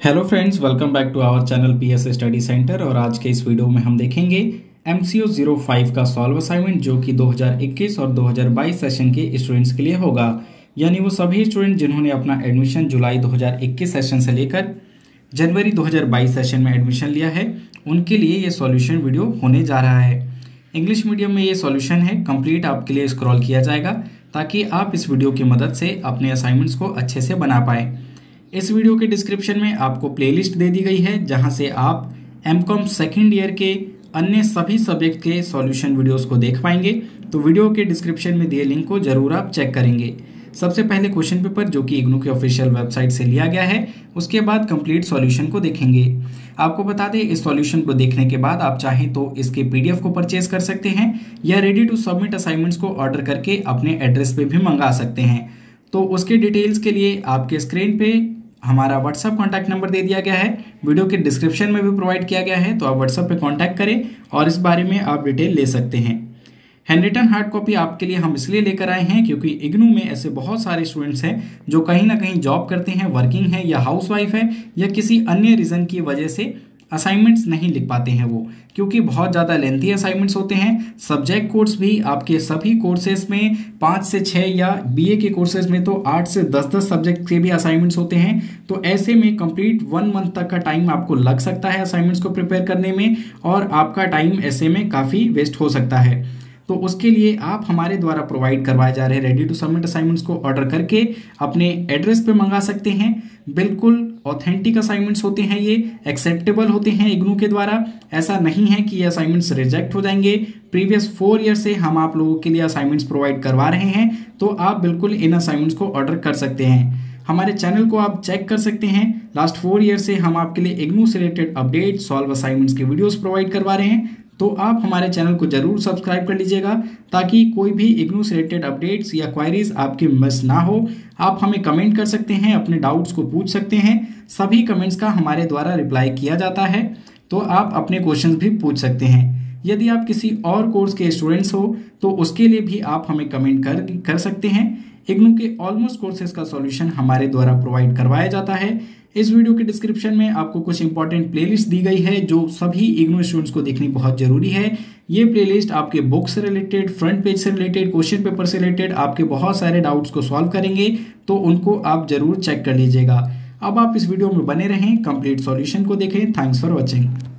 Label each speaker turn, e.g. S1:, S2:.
S1: Hello friends, welcome back to our channel PS study centre. और आज के इस वीडियो में हम देखेंगे MCO 05 का सॉल्व असाइनमेंट जो कि 2021 और 2022 सेशन के स्टूडेंट्स के लिए होगा। यानी वो सभी स्टूडेंट जिन्होंने अपना एडमिशन जुलाई 2021 सेशन से लेकर जनवरी 2022 सेशन में एडमिशन लिया है, उनके लिए ये सॉल्यूशन वीडियो होने जा रहा है। इंग्लिश मीडियम में ये सॉल्यूशन है, कंप्लीट आपके लिए स्क्रॉल किया जाएगा ताकि आप इस वीडियो की मदद से अपने असाइनमेंट्स को अच्छे से बना पाएँ। इस वीडियो के डिस्क्रिप्शन में आपको प्लेलिस्ट दे दी गई है जहां से आप MCOM सेकेंड ईयर के अन्य सभी सब्जेक्ट के सॉल्यूशन वीडियोस को देख पाएंगे। तो वीडियो के डिस्क्रिप्शन में दिए लिंक को जरूर आप चेक करेंगे। सबसे पहले क्वेश्चन पेपर जो कि इग्नू के ऑफिशियल वेबसाइट से लिया गया है, उसके बाद कंप्लीट सॉल्यूशन को देखेंगे। आपको बता दें, इस सॉल्यूशन को देखने के बाद आप चाहें तो इसके PDF को परचेज कर सकते हैं या रेडी टू सबमिट असाइनमेंट्स को ऑर्डर करके अपने एड्रेस पे भी मंगा सकते हैं। तो उसके डिटेल्स के लिए आपके स्क्रीन पे हमारा व्हाट्सएप कॉन्टैक्ट नंबर दे दिया गया है, वीडियो के डिस्क्रिप्शन में भी प्रोवाइड किया गया है। तो आप व्हाट्सएप पे कांटेक्ट करें और इस बारे में आप डिटेल ले सकते हैं। हैंड रिटन हार्ड कॉपी आपके लिए हम इसलिए लेकर आए हैं क्योंकि इग्नू में ऐसे बहुत सारे स्टूडेंट्स हैं जो कहीं ना कहीं जॉब करते हैं, वर्किंग है या हाउसवाइफ है या किसी अन्य रीज़न की वजह से असाइनमेंट्स नहीं लिख पाते हैं वो, क्योंकि बहुत ज़्यादा लेंथी असाइनमेंट्स होते हैं। सब्जेक्ट कोर्स भी आपके सभी कोर्सेज में 5 से 6 या BA के कोर्सेज में तो 8 से 10 सब्जेक्ट के भी असाइनमेंट्स होते हैं। तो ऐसे में कंप्लीट 1 मंथ तक का टाइम आपको लग सकता है असाइनमेंट्स को प्रिपेयर करने में, और आपका टाइम ऐसे में काफ़ी वेस्ट हो सकता है। तो उसके लिए आप हमारे द्वारा प्रोवाइड करवाए जा रहे रेडी टू सबमिट असाइनमेंट्स को ऑर्डर करके अपने एड्रेस पे मंगा सकते हैं। बिल्कुल ऑथेंटिक असाइनमेंट्स होते हैं, ये एक्सेप्टेबल होते हैं इग्नू के द्वारा। ऐसा नहीं है कि ये असाइनमेंट्स रिजेक्ट हो जाएंगे। प्रीवियस 4 ईयर से हम आप लोगों के लिए असाइनमेंट्स प्रोवाइड करवा रहे हैं, तो आप बिल्कुल इन असाइनमेंट्स को ऑर्डर कर सकते हैं। हमारे चैनल को आप चेक कर सकते हैं, लास्ट 4 ईयर से हम आपके लिए इग्नू से रिलेटेड अपडेट, सॉल्व असाइनमेंट्स के वीडियोस प्रोवाइड करवा रहे हैं। तो आप हमारे चैनल को जरूर सब्सक्राइब कर लीजिएगा ताकि कोई भी इग्नू से रिलेटेड अपडेट्स या क्वायरीज आपकी मिस ना हो। आप हमें कमेंट कर सकते हैं, अपने डाउट्स को पूछ सकते हैं। सभी कमेंट्स का हमारे द्वारा रिप्लाई किया जाता है, तो आप अपने क्वेश्चंस भी पूछ सकते हैं। यदि आप किसी और कोर्स के स्टूडेंट्स हो तो उसके लिए भी आप हमें कमेंट कर सकते हैं। इग्नू के ऑलमोस्ट कोर्सेज का सॉल्यूशन हमारे द्वारा प्रोवाइड करवाया जाता है। इस वीडियो के डिस्क्रिप्शन में आपको कुछ इंपॉर्टेंट प्लेलिस्ट दी गई है जो सभी इग्नू स्टूडेंट्स को देखनी बहुत जरूरी है। ये प्लेलिस्ट आपके बुक से रिलेटेड, फ्रंट पेज से रिलेटेड, क्वेश्चन पेपर से रिलेटेड आपके बहुत सारे डाउट्स को सॉल्व करेंगे, तो उनको आप जरूर चेक कर लीजिएगा। अब आप इस वीडियो में बने रहें, कंप्लीट सॉल्यूशन को देखें। Thanks for watching.